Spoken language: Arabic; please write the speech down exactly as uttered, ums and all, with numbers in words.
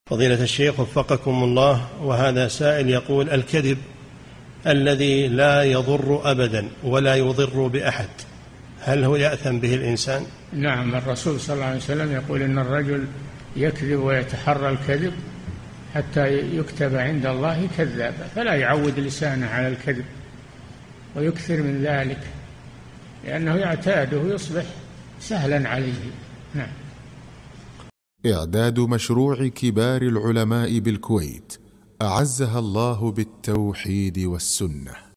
فضيلة الشيخ وفقكم الله، وهذا سائل يقول: الكذب الذي لا يضر أبدا ولا يضر بأحد، هل هو يأثم به الإنسان؟ نعم، الرسول صلى الله عليه وسلم يقول إن الرجل يكذب ويتحرى الكذب حتى يكتب عند الله كذابا، فلا يعود لسانه على الكذب ويكثر من ذلك لأنه يعتاده ويصبح سهلا عليه. نعم. إعداد مشروع كبار العلماء بالكويت أعزها الله بالتوحيد والسنة.